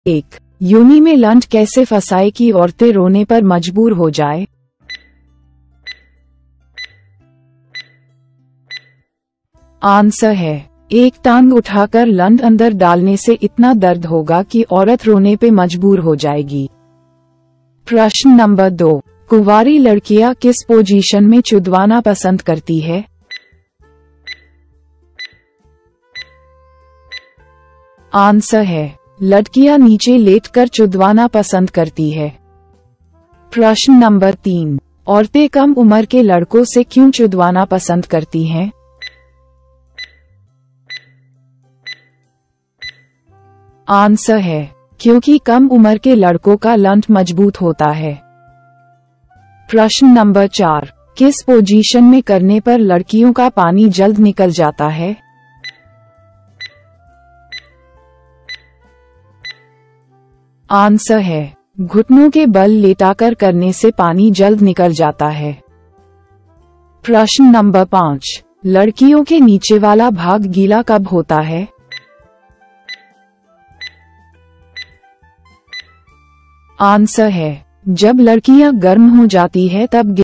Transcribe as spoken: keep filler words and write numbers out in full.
एक, योनि में लंठ कैसे फंसाए कि औरतें रोने पर मजबूर हो जाए? आंसर है, एक टांग उठाकर लंठ अंदर डालने से इतना दर्द होगा कि औरत रोने पे मजबूर हो जाएगी। प्रश्न नंबर दो, कुंवारी लड़कियां किस पोजीशन में चुदवाना पसंद करती है? आंसर है, लड़कियां नीचे लेटकर चुदवाना पसंद करती है। प्रश्न नंबर तीन, औरतें कम उम्र के लड़कों से क्यों चुदवाना पसंद करती हैं? आंसर है, क्योंकि कम उम्र के लड़कों का लंठ मजबूत होता है। प्रश्न नंबर चार, किस पोजीशन में करने पर लड़कियों का पानी जल्द निकल जाता है? आंसर है, घुटनों के बल लेटाकर करने से पानी जल्द निकल जाता है। प्रश्न नंबर पाँच, लड़कियों के नीचे वाला भाग गीला कब होता है? आंसर है, जब लड़कियां गर्म हो जाती है तब